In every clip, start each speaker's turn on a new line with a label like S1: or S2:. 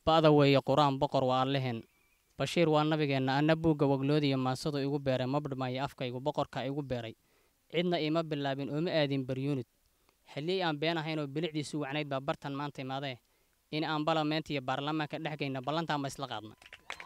S1: ba'da weeye quraan boqor waa allehen bashiir waa nabigeenna anna buugga wagloodiya maansadu igu beeray mabdhmaya afkaygu boqorka igu beeray cidna iima bilaabin ooma aadin baryuunid xillii aan been ahayn oo bilicdiisu wacnayd baa bartan maanta imaadee in aan balameenta iyo baarlamaanka dhexgayna ballantaan ma isla qaadna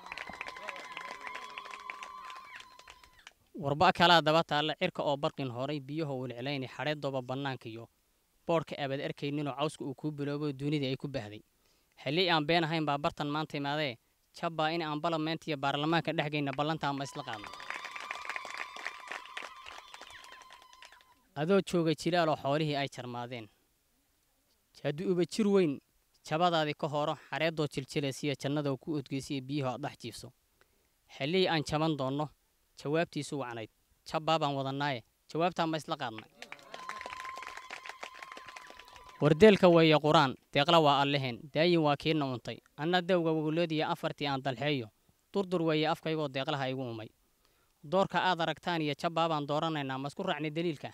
S1: warba kalaa daba taalla cirka oo barqin horay biyaho wilcilayni xadheedooba bannaanka iyo boodhka abad arkayninoo cawska uu kuu biloobo dunida ay ku baahday xillii aan been ahayn baa bartan maanta imaadee jabbaa in aan balameenta iyo baarlamaanka dhexgayna ballantaan ma isla qaadna adoo jooga jilaaloo xoolihii ay jarmaadeen haddii uba jir weyn jabadaadii ka horo xareeddoo jiljilaysiya jannadoo ku odgeysiya biyahoo ad dhex jiifso xillihii aan jaban doonno jawaabtiisu wacnayd jabbaa baan wadannaaye jawaabtaa ma isla qaadna wardeelka weeye quraan deeqla waa allehen daayin waa kiina untay anna dawga wagloodiya afartii aan dalxeeyo durdur weeye afkaygoo deeqlaha igu umay doorka aad aragtaan iyo jabbaa baan dooranaynaa masku raacnay daliilka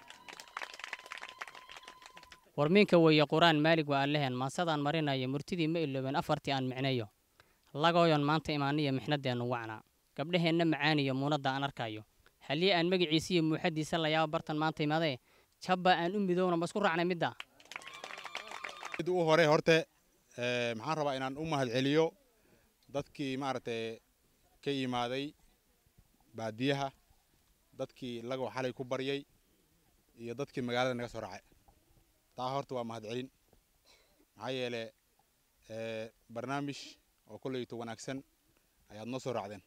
S1: warmiinka weeye quraan maalig waa allehen maansadaan marinaya murtidii ma ilooben afartii aan micneeyo lagooyon maanta imaaniya mixnadeennu wacnaa gabdhaheenna macaaniyo muunadda aan arkayo xallii aan magiciisiiyo muuxaddiisa la yaabo bartan maanta imaadee jabba aan u midowna masku raacnay midda
S2: mid u hore horte maxaan rabaa inaan u mahad celiyo dadkii maaragtay ka yimaaday baadiyaha dadkii lagoo xalay ku baryay iyo dadkii magaalada naga soo raacay taa horta waa mahad celin maxaa yeele barnaamij oo kolleyto wanaagsan ayaad noo soo raacdeen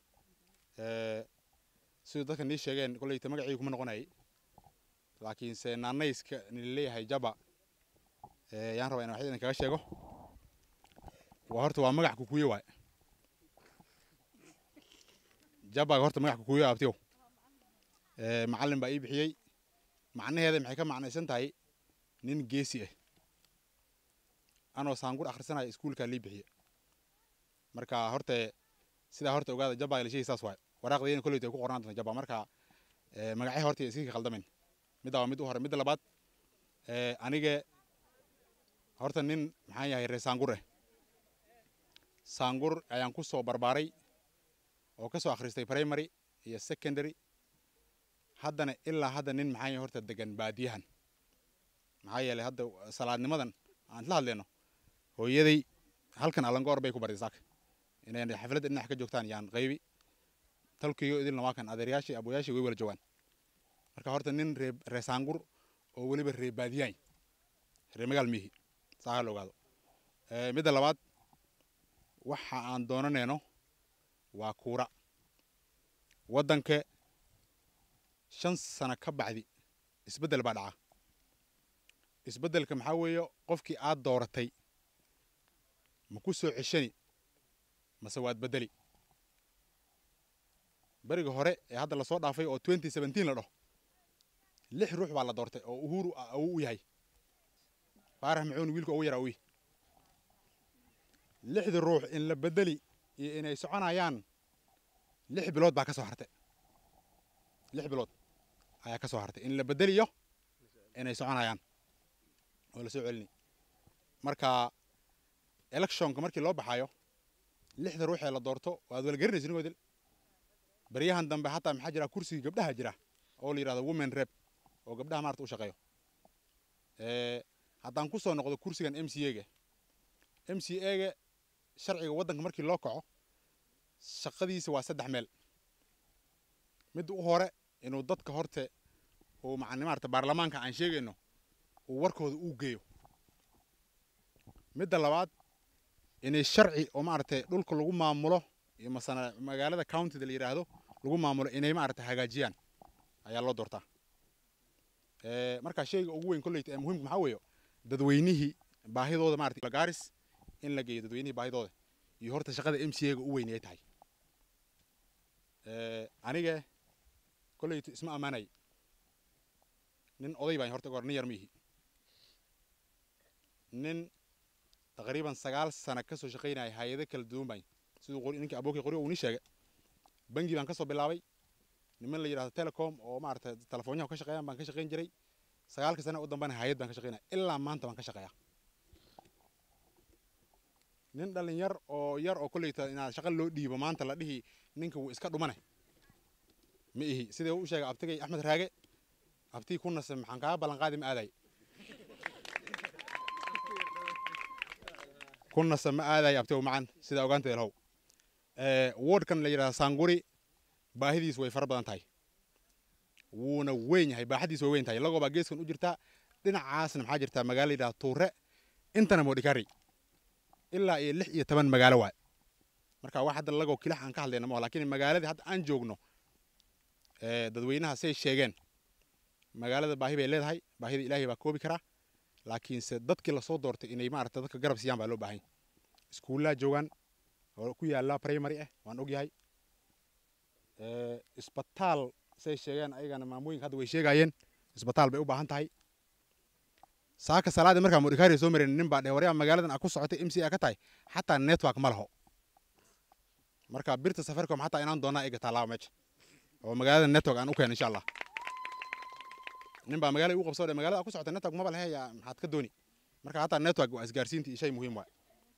S2: siduu dadka nii sheegeen kolleyta magacii kuma noqonayay laakiinse naanayska nileeyahay jaba yaan rabaa inaan wax idin kaga sheego waa horta waa magac kukuye waay jabaga horta magac kukuye abtiyow macallin baa ii bixiyey macnaheeda maxay ka macnaysan tahay nin geesi ah anoo saangur akhrisanayo iskuulkaa lii bixiye marka horta sidaa horta ogaada jabaa la sheegay saas waay waraaqdeena kolleyta ay ku qornaan doonta jaba marka magacyo horta iska khaldamin middaa waa mid u hore midda labaad aniga horta nin maxaan yahay reer saangur ah saangur ayaan ku soo barbaaray oo ka soo akhristay primary iyo secondary haddana ilaa hadda nin maxaan yahay horta degan baadiyahan maxaa yeelay hadda salaadnimadan aan la hadleyno hooyaday halkan alangoor bay ku bartay saaka inay xafladda dhinac ka joogtaan yaan qaybi talkiyo idilna waa kan adeeryaashii abuyaashii way wala joogaan marka horta nin reer saangur oo weliba reer baadiyaay reer magaal miihi saa la ogaado midda labaad waxa aan doonanayno waa kuura waddanka 5 sano ka bacdi isbeddel baa dhaca isbeddelka maxaa weeye qofkii aad dooratay ma ku soo ceshani mase waad beddeli beriga hore ee hadda lasoo dhaafay oo 2017 la dhaho 6 ruux baa la doortay oo uhuru u yahay faarax macuun wiilka ugu yaraa u yahay 6 ruux in la beddeli iyo inay soconayaan 6 bilood baa ka soo hartay 6 bilood ayaa ka soo hartay in la beddeliyo inay soconayaan oo la soo celini marka electionka markii loo baxayo 6 ruux ee la doorto waad wala garanaysin wadil baryahan dambe hataa maxaa jira kursiga gabdhaha jira oo la yiraahdo women rep oo gabdhaha maarta u shaqeeyo haddaan ku soo noqdo kursigan MCA-ga sharciga waddanka markii loo kaco shaqadiisa waa 3 meel mid u hore inuu dadka horte oo macallimaarta baarlamaanka aan sheegayno uu warkooda u geeyo midda labaad inay sharci oo maartay dhulka lagu maamulo iyo masana magaalada county-da la yiraahdo lagu maamulo inay maartay hagaajiyaan ayaa loo doortaa marka shayga ugu weyn kolleyta ee muhiimka maxaa weeyo dadweynihii baahidooda maartay lagaaris in la geeyo dadweynihii baahidooda iyo horta shaqada MCA-ga u weyn ay tahay aniga kolleyta isma amaanay nin oday baan horta goor nin yar miihi nin taqriiban 9 sano ka soo shaqeynay hay'ado kala duwan baan sidoo ninkii abookay qori uu ni sheegay bangi baan ka soo bilaabay niman la yiraahdo telecom oo maartay telefoonyaha ka shaqeeyaan baan ka shaqeyn jiray 9 sano u dambeeyay hay'ad baan ka shaqeynay ilaa maanta baan ka shaqeeyaa nin dhalinyar oo kolleyta inaad shaqo loo dhiibo maanta la dhihi ninka wuu iska dhumane ma ihi sidee u sheegay abtigay axmed raage abtii ku nase maxaan kaa ballan qaadi ma aaday ku nase ma aaday abtigow macan sidaa ogaanteed lahow wardkan la yidhahda saanguri baahidiis way fara badan tahay wuuna weyn yahay baaxadiis way weyn tahay lagoo baa geeskan u jirtaa dhinacaasna maxaa jirtaa magaalo la yidhahda tuure intana moodhikari ilaa iyo 16 magaalo waay marka wax hadda lagoo kilax aan ka hadlayna ma laakiin magaaladii hadda aan joogno dadweynaha say sheegeen magaalada baahi bay leedahay baahida ilaahay baa koobi karaa laakiinse dadkii lasoo doortay inay maaragta dadka garab siiyaan baa loo baahan iskuullaa joogaan oo ku yaalla primary ah waan ogyahay isbitaal say sheegeen ayagana maamooyinka hadda way sheegayeen isbitaal bay u baahan tahay saaka salaadii markaa moodhikaari soo mareen nin baa dheh waryaa magaaladan ku socotay MCA ka tahay xataa network ma laho marka birta safaricom xataa inaan doonaa iga taalaaba meesha oo magaalada network aan u keen insha Allah nin baa magaalada u qabsooday magaalada ku socotay network maba lahayaa maxaad ka dooni marka xataa network waa isgaarsiintii shay muhiim waay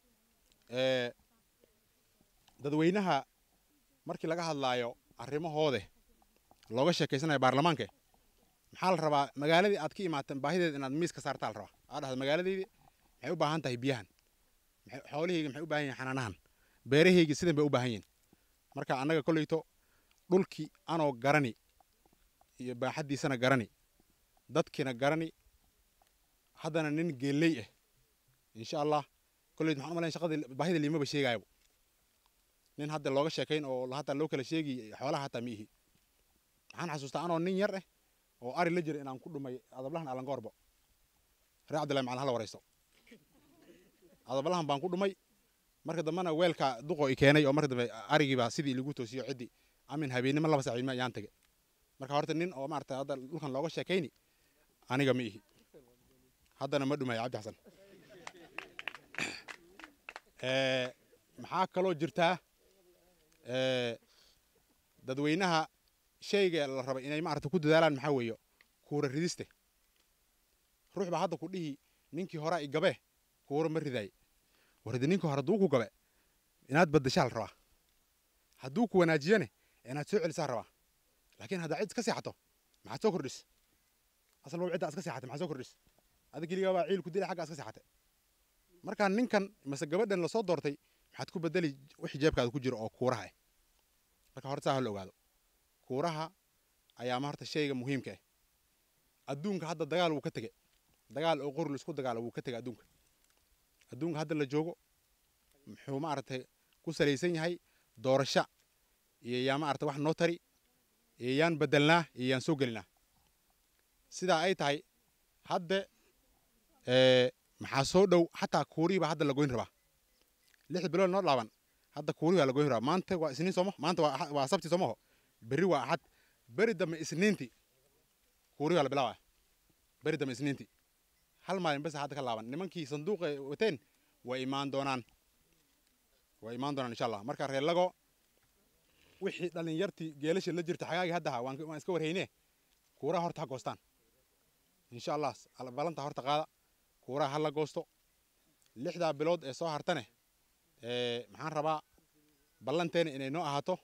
S2: dadweynaha markii laga hadlaayo arrimahooda looga sheekaysanayo baarlamaanka maxaa la rabaa magaaladii aad ka imaateen baahideed inaad miis ka saartaa la rabaa aad dhahda magaaladeydii maxay u baahan tahay biyahan xoolahayga maxay u baahan yihiin xanaanahan beerahayga sidan bay u baahan yihiin marka annaga kolleyto dhulkii anoo garani iyo baaxaddiisana garani dadkiina garani haddana nin geelley ah insha Allah kolleyt maxaan u malayn shaqadii baahida liimaba sheegayaba nin hadda looga sheekayn oo hataa loo kala sheegi xoolaha hataa ma ihi waxaan xasuustaa anoo nin yar ah oo ari la jira inaan ku dhumay adablahan alangoorbo ree cabdillahi macalin hala waraysto adablahan baan ku dhumay marka dambena weelka duqo i keenay oo marka dambe arigiibaa sidii lagu toosiyo ciddi amin habeenimo 2 saac ma ayaan tagay marka horta nin oo maaragtay hadda dhulkan looga sheekayni aniga ma ihi haddana ma dhumay cabdi xasan maxaa kaloo jirtaa dadweynaha shayga la rabay inay maaragtay ku dadaalaan maxaa weeyo kuura ridiste ruux baa hadda ku dhihi ninkii hore i gabe kuura ma ridaay warida ninkii hore hadduu ku gabe inaad baddashaa la rabaa hadduu ku wanaajiyane inaad soo celisaa rabaa laakiin haddaa cid iska seexato maxaad soo kordhis asal baa ciddaa iska seexatay maxaad soo kordhis adig keligaa baa ciil ku dilay xaggaa iska seexatay markaa ninkan mase gabadhan lasoo doortay maxaad ku bedeli wixii jeebkaada ku jira oo kuuraha ah marka horta saa ha la ogaado kuuraha ayaa ma horta shayga muhiimka ah adduunka hadda dagaal wuu ka tegey dagaal oo qori laisku dagaalo wuu ka tegey adduunka hadda la joogo muxuu maaragtay ku salaysan yahay doorasho iyo yaa maaragtay wax noo tari iyo yaan bedelnaa iyo yaan soo gelinaa sidaa ay tahay hadde maxaa soo dhow xataa kuurihii baa hadda la goyn rabaa 6 bilood noo dhaaban hadda kuurihii baa la goyn rabaa maanta waa isniin soomo maanta waa sabti soomaho berri waa axad beri dambe isniintii kuurihii baa la bilaabaya beri dambe isniintii hal maalin bas hadda ka laaban nimankii sanduuqa wateen way imaan doonaan insha Allah marka reer lago wixii dhalinyartii geelasha la jirta xagaagii hadda waan iska warhaynee kuuraha horta ha goostaan insha Allah balanta horta qaada kuuraha ha la goosto 6 bilood ee soo hartane maxaan rabaa ballanteena inay noo ahaato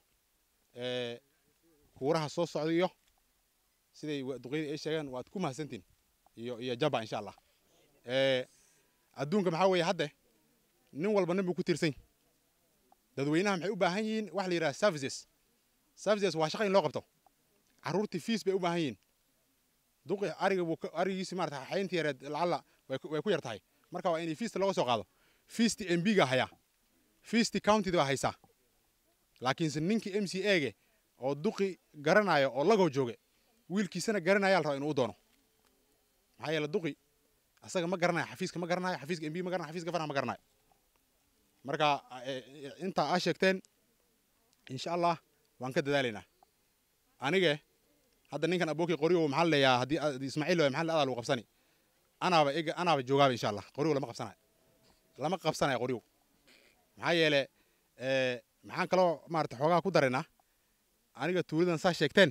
S2: kuuraha soo socdayo siday duqeydii ay sheegeen waad ku mahadsantiin iyo jaba insha Allah adduunka maxaa weeye hadde nin walba nin buu ku tiirsan dadweynaha maxay u baahan yihiin wax la yidhaha services waa shaqo in loo qabto carruurtii fees bay u baahan yihiin duqi arigiisi maarata xayntii yareed lacalla way ku yar tahay marka waa inay feesta looga soo qaado feesti MB-ga hayaa feesti countyda baa haysaa laakiinse ninkii MCA-ge oo duqi garanayo oo lagoo jooge wiilkiisana garanayaa la rabaa inuu u doono maxaa yeele duqi asaga ma garanayo xafiiska ma garanayo xafiiska MB ma garanayo xafiiska faraha ma garanayo marka intaa aa sheegteen insha Allah waan ka dadaalaynaa anige hadda ninkan abooki qoriyo maxaa la leeyahay haddii Ismaaciil maxaa la adaal u qabsani anaaba joogaaba insha Allah qoriyo lama qabsanayo qoriyo maxaa yeele maxaan kaloo maarata xoogaa ku daraynaa aniga tuuladan saa sheegteen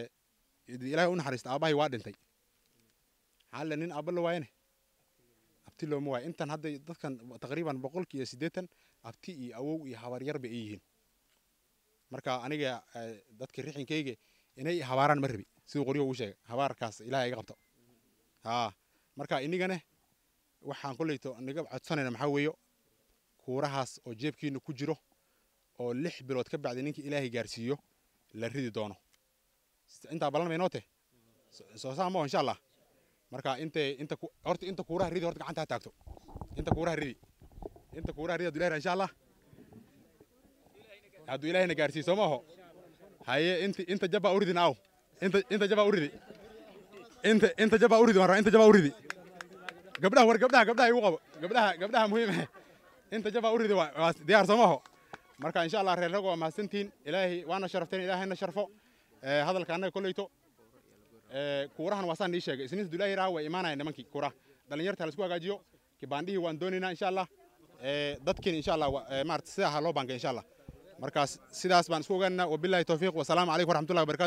S2: ilaahay u naxariista aabahay waa dhintay maxaa le nin aabba la waayane abti looma waayo intan hadda dadkan taqriiban 80 abti iyo awow iyo habaryar bay yihiin marka aniga dadka rixinkayga inay habaaraan ma rabi sidoo qoryo uu sheegay habaarkaas ilaahay iga qabto marka inigana waxaan kuleyto aniga codsanayna maxaa weeyo kuurahaas oo jeebkiina ku jiro oo 6 bilood ka bacdi ninka ilaahay gaarsiiyo la ridi doono inta balan may noote soo saamo insha Allah marka inta kuuraha ridi horta gacanta taagto inta kuuraha ridi Abdullaahi insha Allah haduu ilaahayna gaarsiiyo Soomaho haye inta jaba uridi naaw inta jaba uridi inta jaba uridi war inta jaba uridi gabdhaha igu qabo gabdhaha muhiim ah inta jaba uridi waa diyaar Soomaho marka insha Allah reer rago ma santiin ilaahay waana sharafteen ilaahayna sharfo hadalka anaga kuleyto kuurahan waasaan ii sheegay isniinta Abdullaahi raa way imaanayaan nimankii kuuraha dhalinyarta la isku hagaajiyo kibaandhihi waan doonaynaa insha Allah dadkiin insha Allah maarta sida loo baanka insha Allah markaas sidaas baan isku ogaanaa wabillahi tawfiiq wa salaamu alaykum wa rahmatullahi wa barakatuh